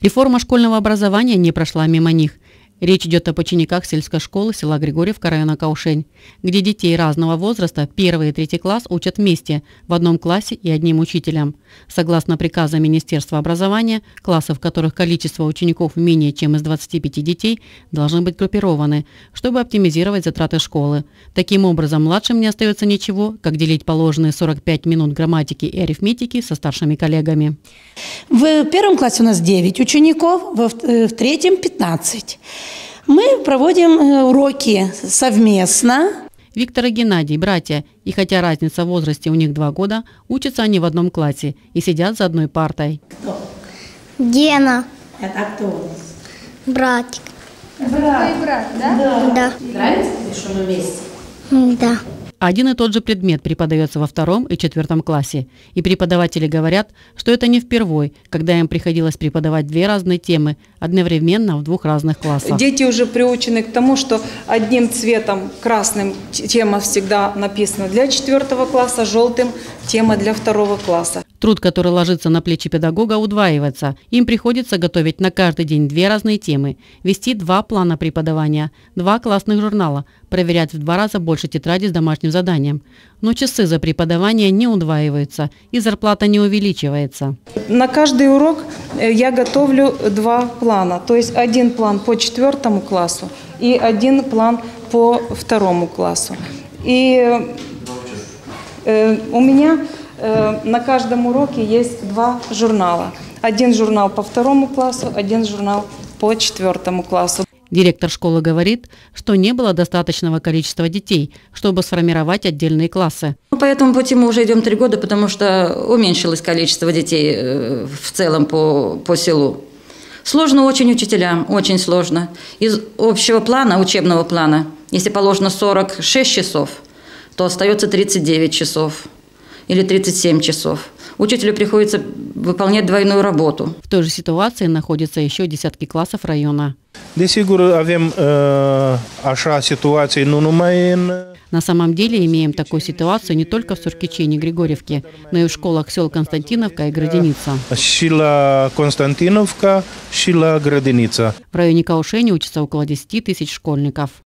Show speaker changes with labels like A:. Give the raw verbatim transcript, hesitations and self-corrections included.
A: Реформа школьного образования не прошла мимо них. Речь идет об учениках сельской школы села Григорьевка района Каушень, где детей разного возраста, первый и третий класс, учат вместе, в одном классе и одним учителем. Согласно приказу Министерства образования, классы, в которых количество учеников менее чем из двадцати пяти детей, должны быть группированы, чтобы оптимизировать затраты школы. Таким образом, младшим не остается ничего, как делить положенные сорок пять минут грамматики и арифметики со старшими коллегами.
B: В первом классе у нас девять учеников, в третьем пятнадцать. Мы проводим уроки совместно.
A: Виктор и Геннадий – братья, и хотя разница в возрасте у них два года, учатся они в одном классе и сидят за одной партой.
B: Кто?
C: Гена.
B: Это кто у нас?
C: Братик.
B: Брат.
C: Твой брат, да? Да. Да.
B: Нравится тебе, что мы вместе?
C: Да.
A: Один и тот же предмет преподается во втором и четвертом классе. И преподаватели говорят, что это не впервой, когда им приходилось преподавать две разные темы одновременно в двух разных классах.
D: Дети уже приучены к тому, что одним цветом, красным, тема всегда написана для четвертого класса, желтым тема для второго класса.
A: Труд, который ложится на плечи педагога, удваивается. Им приходится готовить на каждый день две разные темы, вести два плана преподавания, два классных журнала, проверять в два раза больше тетради с домашним заданием. Но часы за преподавание не удваиваются и зарплата не увеличивается.
D: На каждый урок я готовлю два плана. То есть один план по четвертому классу и один план по второму классу. И э, у меня э, на каждом уроке есть два журнала. Один журнал по второму классу, один журнал по четвертому классу.
A: Директор школы говорит, что не было достаточного количества детей, чтобы сформировать отдельные классы.
E: По этому пути мы уже идем три года, потому что уменьшилось количество детей в целом по, по селу. Сложно очень учителям, очень сложно. Из общего плана, учебного плана, если положено сорок шесть часов, то остается тридцать девять часов или тридцать семь часов. Учителю приходится выполнять двойную работу.
A: В той же ситуации находятся еще десятки классов района.
F: Desigur, avem așa situații nu numai în...
A: На самом деле имеем такую ситуацию не только в Суркиче и Григорьевке, но и в школах сел Константиновка и Граденица.
F: Și la Constantinovka, și la Grădinița.
A: В районе Каушени учатся около десяти тысяч школьников.